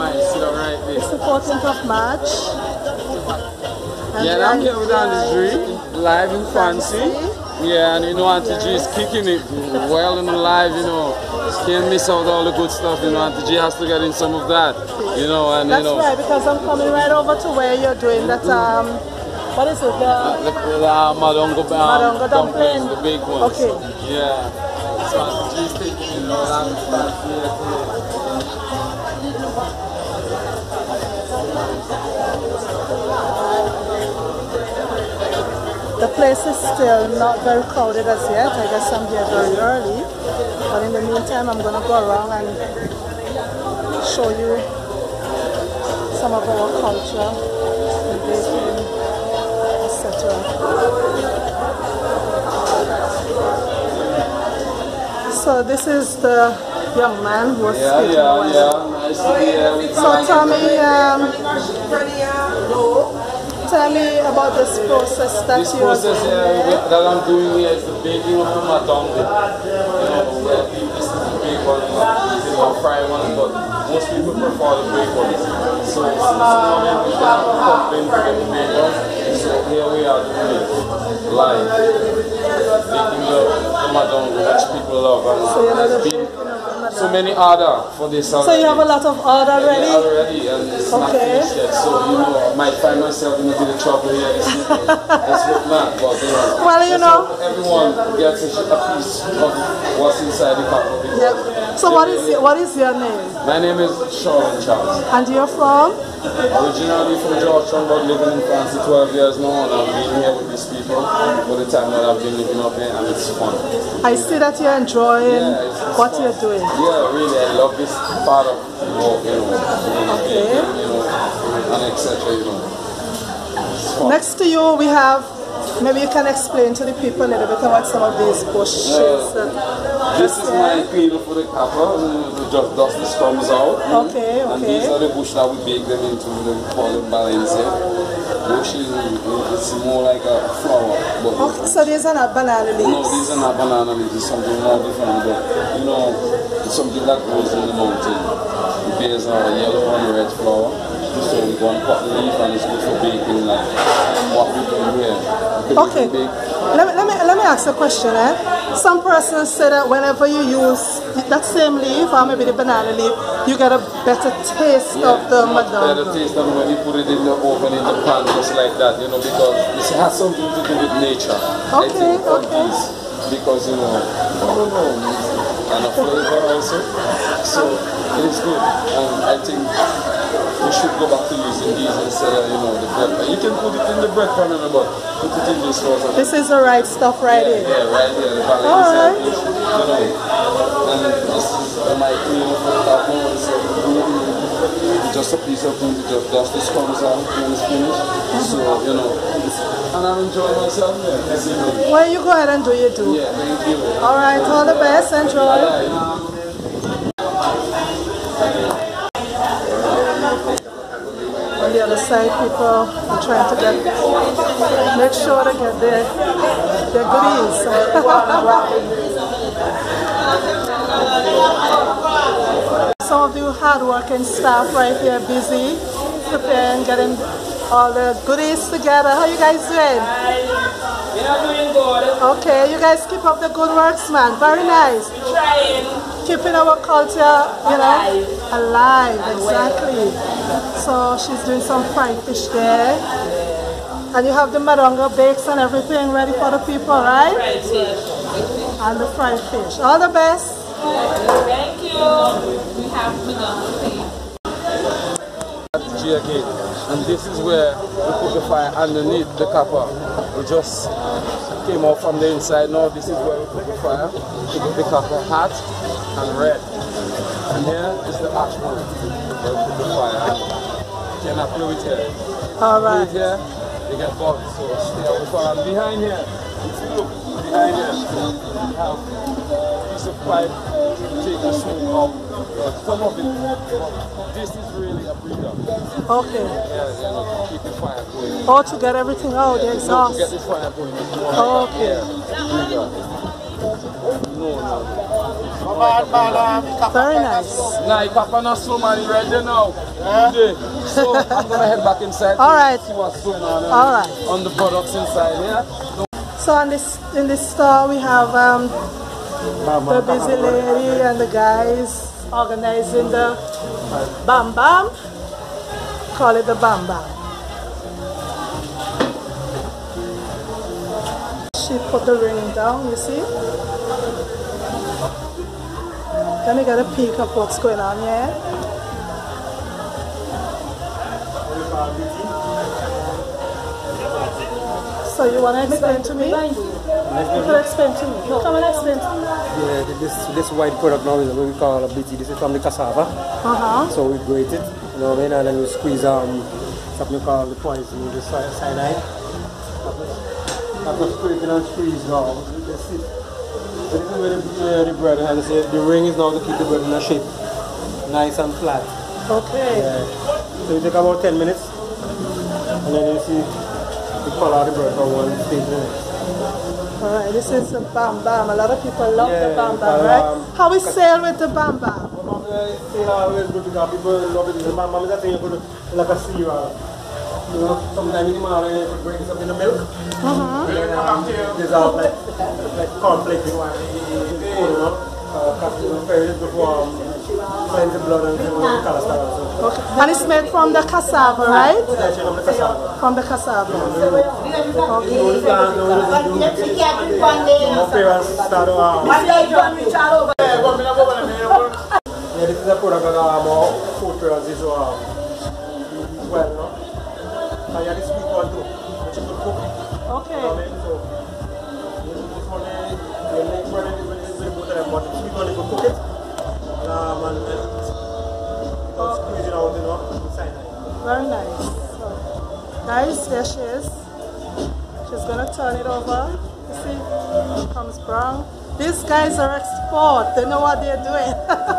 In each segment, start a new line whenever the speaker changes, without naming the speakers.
mind, sit down right there.
It's the 14th of March.
Yeah, and I'm here with Auntie G, live in Fancy. Yeah, and you know Auntie G is kicking it well in the live, you know. Can't miss out all the good stuff, you know. Auntie G has to get in some of that, you know. And
that's
you know,
right, because I'm coming right over to where you're doing that, what is it?
The Madongo dumplings, the big ones.
Okay.
Yeah. So Auntie G is taking, you know, that
The place is still not very crowded as yet. I guess I'm here very early. But in the meantime, I'm going to go around and show you some of our culture, the baking, etc. So this is the young man who was speaking.
Yeah. Nice to be here with
So tell me about this process that
this process that I'm doing here is the baking of the madongo. You know, where people listen to bake one, you know, fry one, but most people prefer the bake one. So this morning we got a complaint to get the bake one. So here we are doing it live, baking the madongo, which people love. And it's been so many order for this already.
So you have a lot of order already?
Yeah, already, and it's not finished yet. So, you know, I might find myself in a bit of trouble here. It's with Matt, but you know.
Well, you know.
Everyone gets a piece of what's inside the cup of it.
Yep. So what is your name?
My name is Sean Charles.
And you're from?
Originally from Georgetown, but living in France for 12 years now, and I've been here with these people for the time that I've been living up here, and it's fun.
I see that you're enjoying what you're doing.
Yeah, really, I love this part of work, you know,
okay.
You know, and etc. You know.
Next to you, we have. Maybe you can explain to the people a little bit about some of these bushes.
This is my cleaner for the copper, just dust the scrums out.
Okay.
And these are the bush that we bake them into, we call them balenze. Bush is more like a flower.
Okay, so these are not banana leaves?
No, these are not banana leaves, it's something more different. But, you know, it's something that grows in the mountain. The bears are a yellow and a red flower. So we go and cut the leaf and it's good for baking, like what we do here.
Okay, let me ask a question. Some persons say that whenever you use that same leaf or maybe the banana leaf, you get a better taste of the madongo.
Better taste than when you put it in the oven, in the pan, just like that, you know, because it has something to do with nature.
Okay,
because, you know, I don't know, and a flavor also. So it's good, and I think we should go back to using these instead of, you know, the bread pan. You can put it in the bread pan, but put it in this water.
This is the right stuff right here.
Yeah, right here. The
alright.
You know, and this is my clean for that one. So just a piece of thing to just dust the scrums out when it's finished. So, you know, and I'm enjoying myself here.
Well, you go ahead and do your do.
Yeah, thank you.
Alright, all the best. Enjoy. On the other side, people are trying to make sure they get their goodies. Some of you hard-working staff right here busy preparing, getting all the goodies together. How you guys doing?
Doing good.
Okay, you guys keep up the good works, man. Very nice.
Trying.
Keeping our culture, you know, alive, exactly. So she's doing some fried fish there. And you have the madongo bakes and everything ready for the people, right?
Fried fish.
And the fried fish. All the best.
Thank you. We have madongo bakes.
And this is where we put the fire underneath the copper. We just came out from the inside. Now this is where we put the fire to get the copper hot and red. And here is the ash wood where we put the fire. You cannot play with here.
Alright.
Play here, they get burnt. So stay on the fire. And behind here, if you look behind here, we have a piece of pipe to take the smoke out. Some of it, but this is really a breeder.
Okay.
Yeah, keep the fire going.
Oh, to get everything out, the exhaust.
To get the fire going.
Okay.
No.
Very nice.
Nah, you can't not so many right there now. Yeah. So I'm gonna head back inside
Alright.
to see what's going on
Alright.
on the products inside, yeah?
So in this store we have the busy lady and the guys organizing the Bam Bam. Call it the Bam Bam. She put the ring down, you see? Let me get a peek of what's going on here. So you want to explain to me? You can explain to me. Come and explain to me.
Yeah, this white product now is what we call a BT. This is from the cassava. So we grate it, you know what I mean, and then we squeeze something called the poison, the cyanide. After scraping and squeeze now, that's it. So this is where the bread has the ring is now to keep the bread in a shape, nice and flat.
Okay.
Yeah. So you take about 10 minutes, and then you see the color of the bread from one stage to the next.
Alright, this is the Bam Bam. A lot of people love the Bam Bam, right? How we sell with the Bam Bam?
It's always good because people love it. The Bam Bam is a thing you could like a cereal. You know, sometimes in the morning you could bring something in the milk. And then dissolve like cornflakes in the food, you know. Ferment before cleanse the blood and cholesterol.
Okay. And it's made from the cassava, right?
That's from the cassava.
From the cassava.
Our parents started yeah, this is a product that more food parents is well, you know. And you have the sweet one too, which you could cook.
Okay.
You know what I mean? So, this one, you make bread with both of them, but the sweet one you could cook it. And without squeezing out, you know, inside.
Very nice. So, guys, there she is. She's gonna turn it over. You see, it comes brown. These guys are expert. They know what they're doing.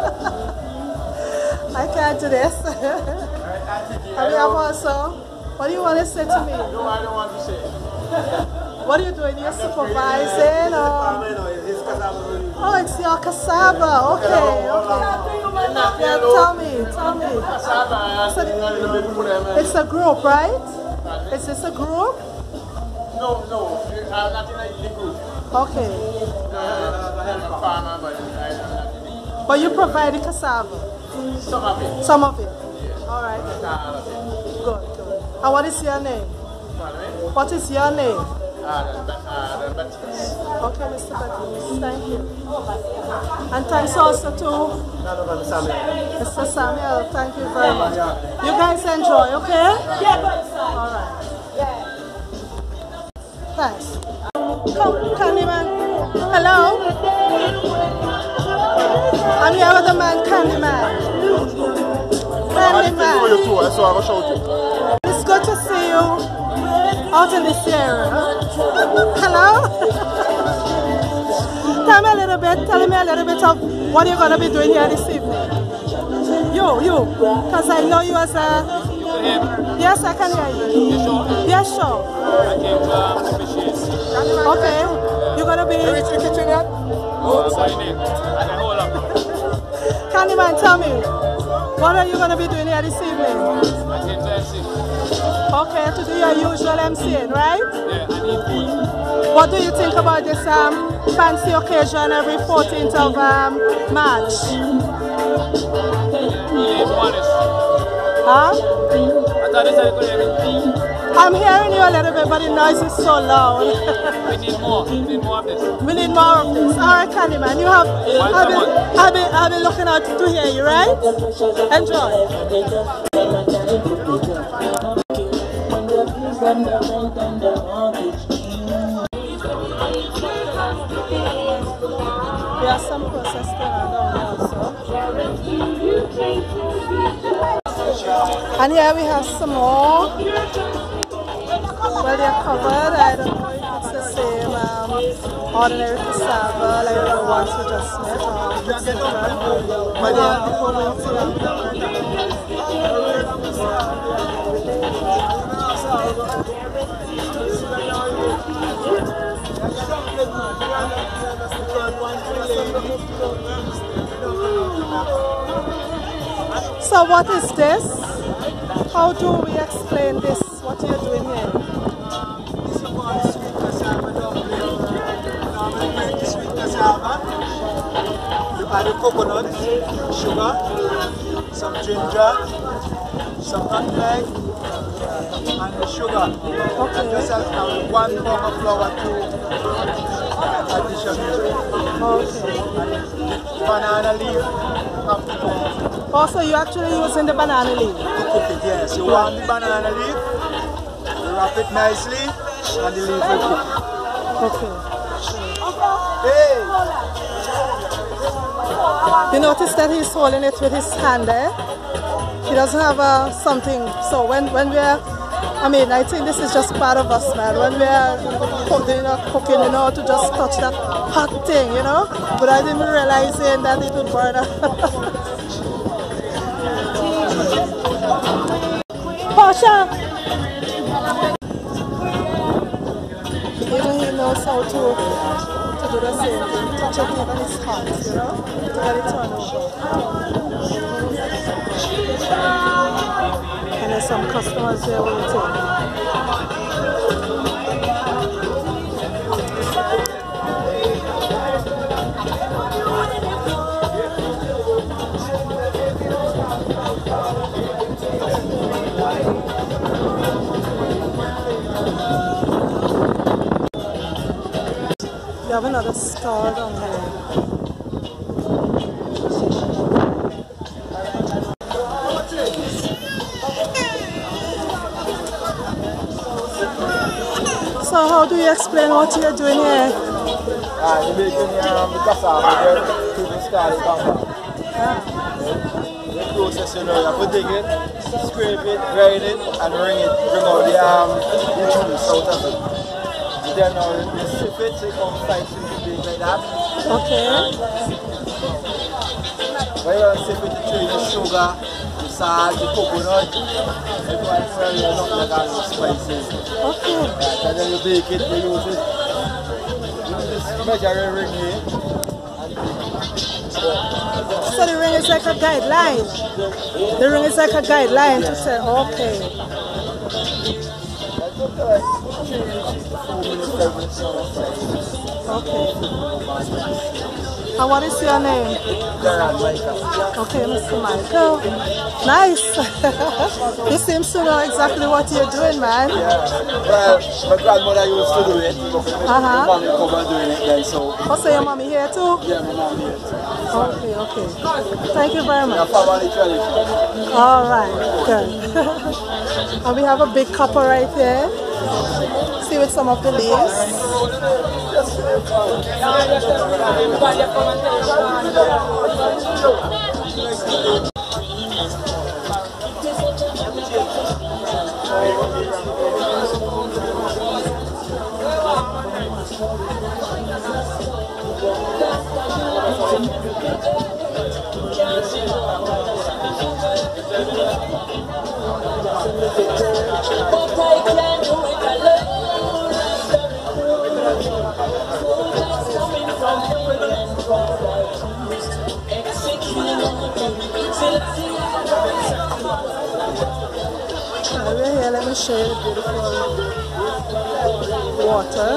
I can't do this. And we have also, what do you want to say to me?
No, I don't want to say.
What are you doing? You're supervising or? Oh, it's your cassava. Okay, okay. Yeah, tell me. So, it's a group, right? Is this a group?
No, I'm not in the group.
Okay.
I'm a farmer, but I'm not in the group.
But you provide the cassava?
Some of it.
Some of it?
Yeah.
All right.
Not all of it.
Good. And what is your name?
Pardon me?
What is your name?
Baptist.
Okay, Mr. Baptist, thank you. And thanks also to Mr. Samuel, thank you very much. You guys enjoy, okay? All right. Thanks. Come, Candyman. Hello? I'm here with the man, Candyman. Candyman. It's good to see you out in this area. Hello? Tell me a little bit of what you're going to be doing here this evening. You, because I know you as a... Yes, I can hear you. Yes, sure. Okay, you're going to be... Candyman, tell me, what are you going to be doing here this evening? Okay, to do your usual MCing, right?
Yeah, I need food.
What do you think about this fancy occasion every 14th of March? Huh? I'm hearing you a little bit, but the noise is so loud.
We need more. We need more of this.
We need more of this. All right, Candyman, you have. I've been looking out to hear you, right? Enjoy. There are some process going on also. And here we have some more. Well, they're covered. I don't know if it's the same ordinary cassava like the ones we just met, or it's different. But they are So what is this? How do we explain this? What you're doing here?
This is called sweet cassava dumpling. Normally make the sweet cassava. You add the coconut, sugar, some ginger, some nutmeg, and the sugar.
Okay.
And just add 1 pound of flour to addition to it.
Okay.
Banana leaf.
Also, you actually using the banana leaf?
To cook it, yes. You warm the banana leaf, wrap it nicely, and the leaf will cook.
Okay.
Hey!
You notice that he's holding it with his hand there? He doesn't have something. So when we're, I think this is just part of us, man. When we're cooking, to just touch that hot thing, without even realizing that it would burn up. Portia! Even he knows how to do the same thing. Touch it even his hot, to get it turned over. And there's some customers there waiting. We have another stall down here. So how do you explain what you're doing here?
You're making the cassava to the starch powder. The process, you have to dig it, scrape it, grind it, and bring out the juice out of it. Then you sift it so it comes nice and big like that.
Okay.
When you sift it, you throw in the sugar, the salt, the coconut, everyone's very not like all the spices.
Okay.
Right, and then you bake it, you use it. You just measure ring here.
So the ring is like a guideline. The ring is like a guideline to say, okay. Okay. And what is your name? Okay, Mr. Michael. Nice. You seem to know exactly what you're doing, man.
Yeah. Well, my grandmother used to do it. My mommy come and doing it then, so.
Oh, so your mommy here too?
Yeah, my mommy here too.
Okay, okay. Thank you very much.
Your family tradition.
All right, good. And we have a big copper right here. See with some of the leaves. We're here, let me show you the beautiful water.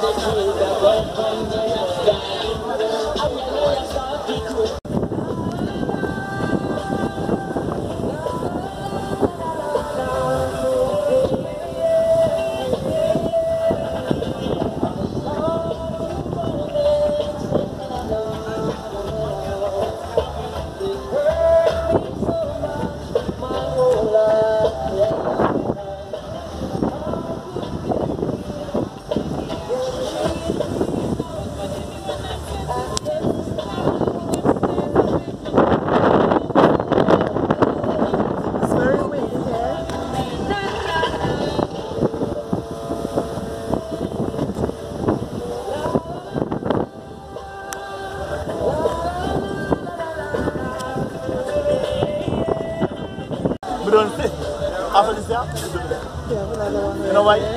After this, yeah? You know why?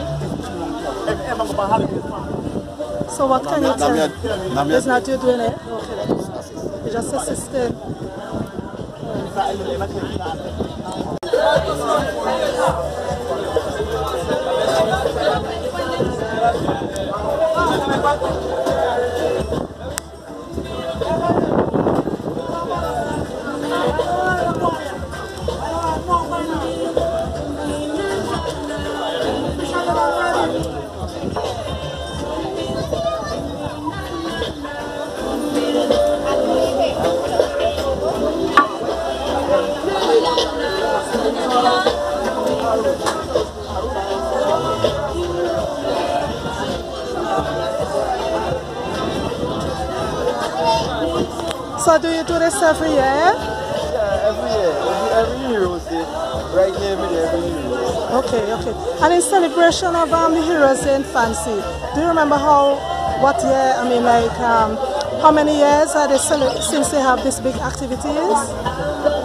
So what can you tell? It's not you doing it? Okay. You just assisted. So do you do this every year?
Yeah, every year. Every Heroes Day. Right here every day, every Heroes.
Okay, okay. And in celebration of the Heroes Day in Fancy, do you remember what year, I mean like, how many years are they since they have these big activities?